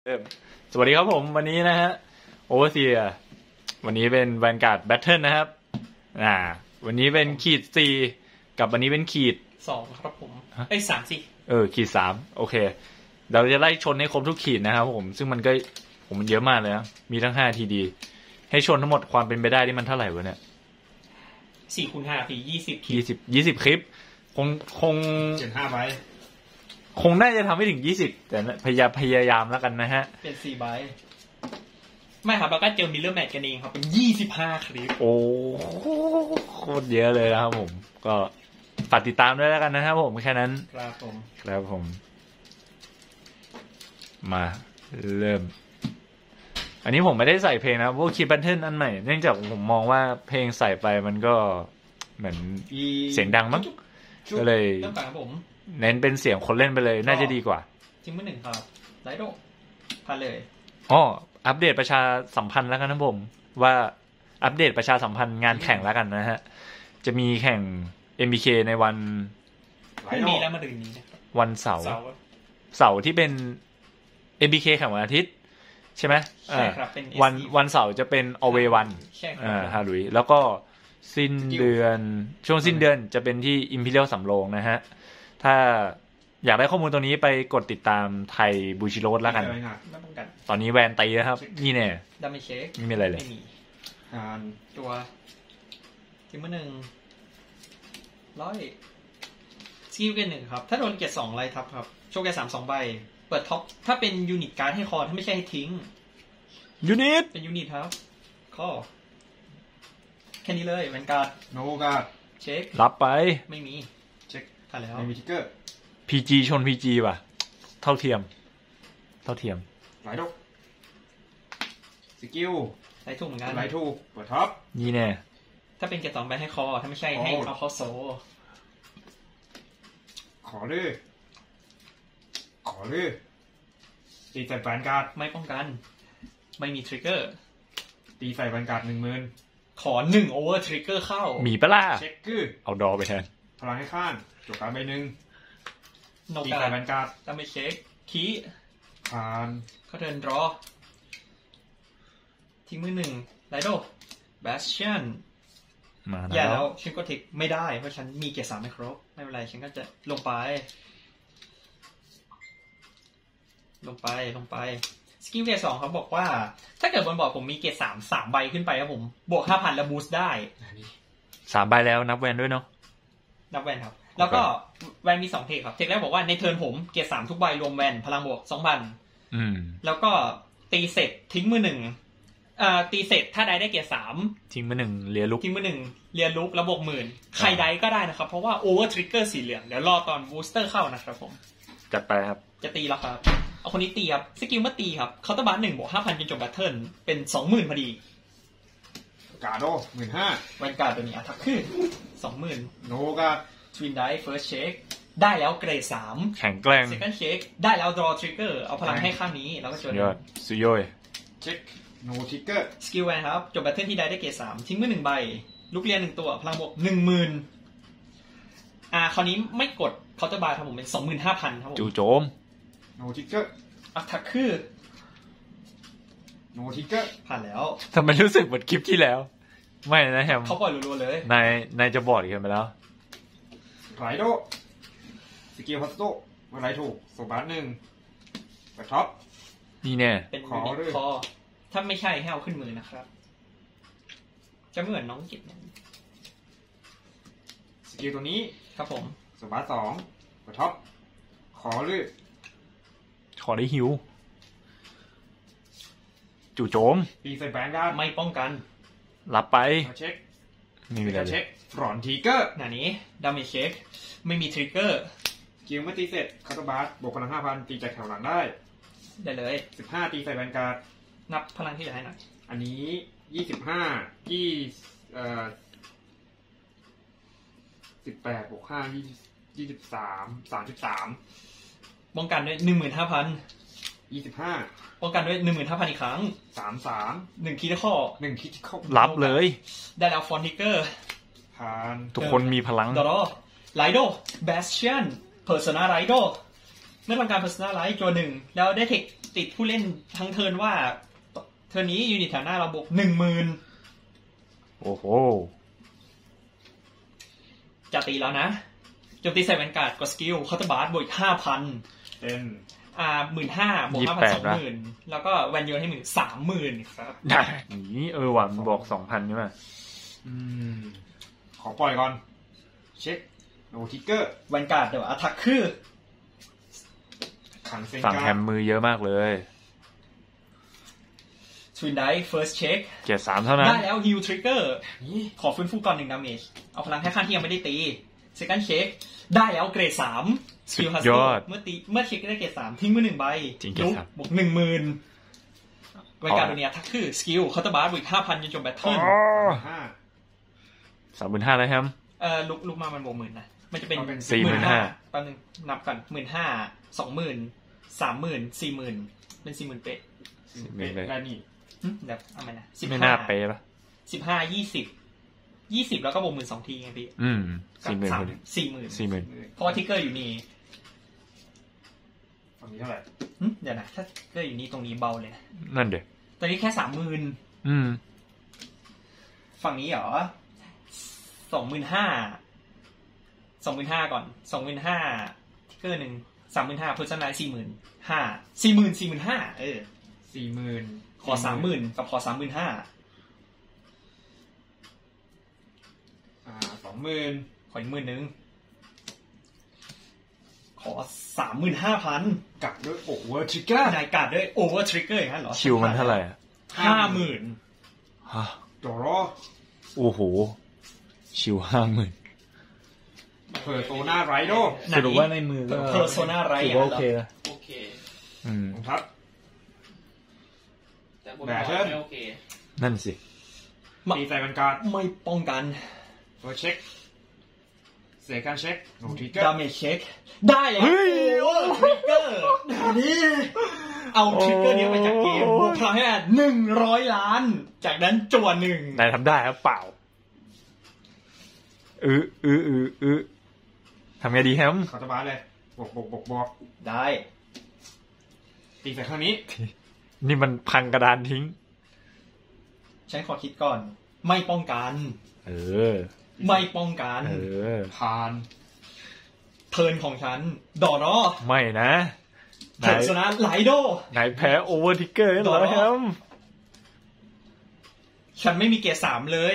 สวัสดีครับผมวันนี้นะฮะโอเวอร์เซียวันนี้เป็นแวนการ์ดแบทเทิลนะครับวันนี้เป็นขีด4กับวันนี้เป็นขีด 2ครับผม3สิขีด3โอเคเราจะไล่ชนให้ครบทุกขีดนะครับผมซึ่งมันก็มันเยอะมากเลยนะมีทั้ง5ทีดีให้ชนทั้งหมดความเป็นไปได้ที่มันเท่าไหร่วะเนี่ย 4 คูณ 5 ปี 20คลิปคง 75 ใบคงน่าจะทำให้ถึง20แต่พยายามแล้วกันนะฮะเป็น4 ใบไม่ครับแล้วก็เจอมิลเลอร์แมทกันเองครับเป็น25คลิปโอ้โคตรเยอะเลยนะครับผมก็ฝากติดตามด้วยแล้วกันนะครับผมแค่นั้นครับผมมาเริ่มอันนี้ผมไม่ได้ใส่เพลงนะพวกคีย์แพทเทิร์นอันใหม่เนื่องจากผมมองว่าเพลงใส่ไปมันก็เหมือนเสียงดังมั้งก็เลยเน้นเป็นเสียงคนเล่นไปเลยน่าจะดีกว่าทิ้งมือ1ครับไลโดพันเลยอัปเดตประชาสัมพันธ์แล้วกันนะผมว่าอัปเดตประชาสัมพันธ์งานแข่งแล้วกันนะฮะจะมีแข่ง MBK ในวันพรุ่งนี้แล้วมาดึงนี้วันเสาร์ที่เป็น MBK แข่งวันอาทิตย์ใช่ไหมใช่ครับเป็นวันเสาร์จะเป็น Always One ฮารุยแล้วก็สิ้นเดือนช่วงสิ้นเดือนจะเป็นที่ Imperial สำโรงนะฮะถ้าอยากได้ข้อมูลตรงนี้ไปกดติดตามไทยบูชิโรสแล้วกันตอนนี้แวนตีนะครับนี่แน่ดัมเมเช็คไม่มีอะไรเลยตัวทิ้งมือ1 100สกิลเกต1ครับถ้าโดนเกต2ไล่ทับครับโชว์เกต3 2 ใบเปิดท็อปถ้าเป็นยูนิตการ์ดให้คอถ้าไม่ใช่ให้ทิ้งยูนิตเป็นยูนิตครับข้อแค่นี้เลยแวนการ์ดโนการ์ดเช็ครับไปไม่มีเช็คผ่านแล้วไม่มีทิกเกอร์ PG ชน PG ป่ะเท่าเทียมหลายดกสกิลไหลถูกเหมือนกันไหลถูกเปิดท็อปนี่แน่ถ้าเป็นเกต2ใบให้คอถ้าไม่ใช่ให้เอาเข้าโซขอดื้อตีใส่แวนการ์ดไม่ป้องกันไม่มีทริกเกอร์ตีใส่แวนการ์ด 10,000 ขอ1โอเวอร์ทริกเกอร์เข้ามีปะล่ะเช็คคือเอาดอไปแทนพลังให้ข้างจบการ์ดใบ1ตีใส่แวนการ์ดถ้าไม่เช็คคีผ่านเขาเดินรอทิ้งมือ1ไลโดแบสเชียนมาแล้วฉันก็เทคไม่ได้เพราะฉันมีเกียร์3ไม่ครบไม่เป็นไรฉันก็จะลงไปสกิลเกียร์2เขาบอกว่าถ้าเกิดบนบอร์ดผมมีเกียร์3 ใบขึ้นไปครับผมบวก 5,000 แล้วบูสต์ได้ 3 ใบแล้วนับแวนด้วยเนาะนับแวนครับแล้วก็แวนมี2เทคครับเทคแรกบอกว่าในเทิร์นผมเกียร์3ทุกใบรวมแวนพลังบวก 2,000แล้วก็ตีเสร็จทิ้งมือ1ตีเสร็จถ้าได้เกียร์3 ทิ้งมือ1เลียลุกทิ้งมือ1เลียลุกแล้วบวก 10,000ใครได้ก็ได้นะครับเพราะว่าโอเวอร์ทริกเกอร์สีเหลืองเดี๋ยวรอตอนบูสเตอร์เข้านะครับผมจัดไปครับจะตีแล้วครับเอาคนนี้ตีครับสกิลเมื่อตีครับเคาน์เตอร์บาร์1บวก 5,000 จนจบแบทเทิลเป็น 20,000 พอดีการ์ด 15,000 แวนการ์ดตัวนี้อัตแทคคือ 20,000 โนการ์ดทวินไดฟ์เฟิร์สเช็คได้แล้วเกรด3 แข็งแกร่ง Second Check ได้แล้ว Draw Trigger เอาพลังให้ข้างนี้แล้วก็จนสุโยยเช็คโนทิกเกอร์สกิลแวนครับจบแบทเทิลที่ได้เกรด3ทิ้งมือ1 ใบลูกเรียน1ตัวพลังบวก 10,000คราวนี้ไม่กดเคาน์เตอร์บาร์ครับผมเป็น 25,000 ครับผมจู่โจมโนทิกเกอร์อัตแทคคือโนทิกเกอร์ผ่านแล้วทำไมรู้สึกเหมือนคลิปที่แล้วไม่นะแฮมเขาปล่อยรัวๆเลยนายจะบอดกันไปแล้วไรโดสกิลพัสโต้มาไรถูกโซบาร์1กระท็อปนี่แน่เป็นคอถ้าไม่ใช่ให้เอาขึ้นมือนะครับจะเหมือนน้องกิจสกิลตัวนี้ครับผมโซบาร์2กระท็อปขอได้หิวจู่โจมตีใส่แบงการ์ดไม่ป้องกันรับไปเช็คไม่มีอะไรเช็คฟรอนทิกเกอร์หน้านี้ดาเมจเช็คไม่มีทริกเกอร์กิลเมื่อตีเสร็จคาร์ตบาร์บวกพลัง 5,000 ตีจากแถวหลังได้เลย 15ตีใส่แบงการ์ดนับพลังที่จะให้หน่อยอันนี้25 18บวก5 23 33 ป้องกันด้วย 15,000 25 ป้องกันด้วย 15,000 อีกครั้ง 33 1 คิดข้อ 1 คิดข้อรับเลยได้แล้วฟอนทิกเกอร์ผ่านทุกคนมีพลังดอไลโดแบสเชียนเพอร์โซนาไลโดเมื่อทำการเพอร์โซนาไลท์ตัว1แล้วได้เทคติดผู้เล่นทั้งเทิร์นว่าเทิร์นนี้ยูนิตแถวหน้าเราบวก 10,000 โอ้โหจะตีแล้วนะโจมตีใส่แวนการ์ดกดสกิลเคาน์เตอร์บาร์บวกอีก 5,000 เป็น 15,000 บวก 5,000 20,000 แล้วก็แวนโยนให้มึง 30,000 ครับนี่หวานบอก 2,000ใช่ไหมขอปล่อยก่อนเช็คโนทิกเกอร์แวนการ์ดเดี๋ยวอัตทักคือขังเซนฝั่งกาแฮมมือเยอะมากเลยทวินไดฟ์เฟิร์สเช็คเกียร์3เท่านั้นได้แล้วฮิลทริกเกอร์นี่ขอฟื้นฟูก่อน1 ดาเมจเอาพลังให้ข้างที่ยังไม่ได้ตีเซคันด์เช็คได้แล้วเกรด 3 สกิลฮัสโตเมื่อเช็คได้เกรด 3 ทิ้งมือ1 ใบจริงเกียร์บวก 10,000 แวนการ์ดตัวเนี้ยทักคือสกิลเคาน์เตอร์บาร์บวกอีก 5,000 จนจบแบทเทิล 5 35,000แล้วแฮมลุกมามันบวก 10,000 นะมันจะเป็น 45,000 แป๊บนึงนับกัน 15,000 20,000 30,000 40,000 เป็น 40,000 เป๊ะได้นี่เดี๋ยวเอามานะไม่น่าเป๊ะปะ 20 แล้วก็บวก 12,000 ทีไงพี่ 40,000คน 40,000 เพราะว่าทิกเกอร์อยู่นี่ฝั่งนี้เท่าไหร่เดี๋ยวนะถ้าทิกเกอร์อยู่นี่ตรงนี้เบาเลยนะนั่นเด็กตอนนี้แค่ 30,000 ฝั่งนี้เหรอ 25,000 25,000 ก่อน 25,000 ทิกเกอร์หนึ่ง 35,000 เพอร์ซันไลท์ 45,000 45,000 40,000 ขอ 30,000 กับขอ 35,000 20,000 ขออีก 10,000 ขอ 35,000 กลับด้วยโอเวอร์ทริกเกอร์นายการ์ดด้วยโอเวอร์ทริกเกอร์อย่างนั้นเหรอคิวมันเท่าไหร่ 50,000 ฮะโดโรโอ้โห ชิว50,000 เพอร์โซนาไรโดสรุปว่าในมือก็ Persona ไรถือว่าโอเคนะโอเคผมทัดแต่บนบอร์ดไม่โอเคนั่นสิตีใส่บรรการไม่ป้องกันเฟิร์สเช็คเซคันด์เช็คโนทิกเกอร์ดาเมจเช็ค ได้แล้วเฮ้ยโอ้ทริกเกอร์นี่เอาทริกเกอร์นี้ไปจากเกมบวกพลังให้100 ล้าน จากนั้นจวนหนึ่งนายทำได้ครับเปล่าทำไงดีแฮมคาตาบาเลยบวกได้ตีใส่ข้างนี้นี่มันพังกระดานทิ้งฉันขอคิดก่อน ไม่ป้องกัน ไม่ป้องกันผ่านเทิร์นของฉัน ดอรอไม่นะเทิร์นชนะไหลโดนายแพ้โอเวอร์ทิกเกอร์เหรอแฮมฉันไม่มีเกียร์3เลย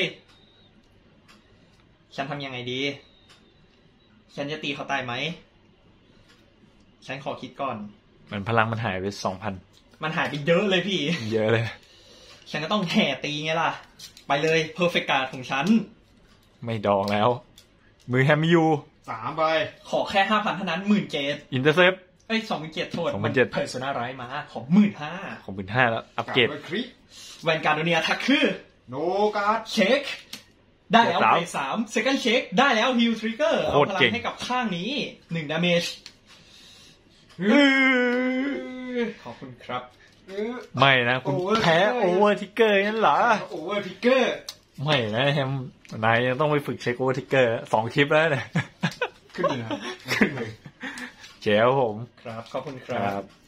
ฉันทำยังไงดี ฉันจะตีเขาตายไหม ฉันขอคิดก่อนมันพลังมันหายไป 2,000 มันหายไปเยอะเลยพี่เยอะเลยฉันก็ต้องแห่ตีไงล่ะ ไปเลยเพอร์เฟกต์การ์ดของฉันไม่ดองแล้ว มือแฮมยู 3 ใบขอแค่ 5,000 เท่านั้น 17,000 อินเตอร์เซปเอ้ย 27,000 โทษ 27,000 มันเพอร์โซนาไรมา ขอ 15,000 ของ15,000แล้ว อัปเกรดด้วยคริแวนการ์ดโดเนียทักคือโนการ์ดเช็ค ได้แล้วเกรดเกรด3 second check ได้แล้ว heal trigger โคเอาตรพลัเก่งงให้กับข้างนี้ 1 damage ขอบคุณครับไม่นะคุณแพ้โอเวอร์ทิกเกอร์นั่นเหรอโอเวอร์ทริกเกอร์ไม่นะแฮมนายยังต้องไปฝึกเช็คโอเวอร์ทิกเกอร์2 คลิปแล้วเนี่ยขึ้นเลยครับขึ้นเลยเจ๋วผมครับ ขอบคุณคครัรับ บ